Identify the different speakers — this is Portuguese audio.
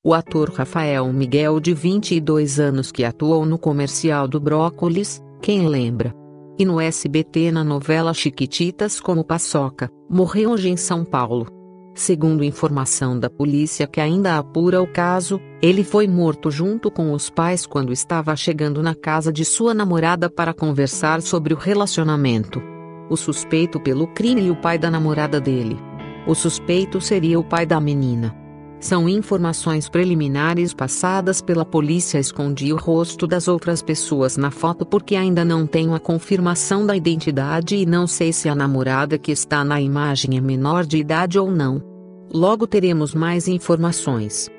Speaker 1: O ator Rafael Miguel, de 22 anos, que atuou no comercial do Brócolis, quem lembra? E no SBT na novela Chiquititas como Paçoca, morreu hoje em São Paulo. Segundo informação da polícia, que ainda apura o caso, ele foi morto junto com os pais quando estava chegando na casa de sua namorada para conversar sobre o relacionamento. O suspeito pelo crime e o pai da namorada dele. O suspeito seria o pai da menina. São informações preliminares passadas pela polícia. Escondi o rosto das outras pessoas na foto porque ainda não tenho a confirmação da identidade e não sei se a namorada que está na imagem é menor de idade ou não. Logo teremos mais informações.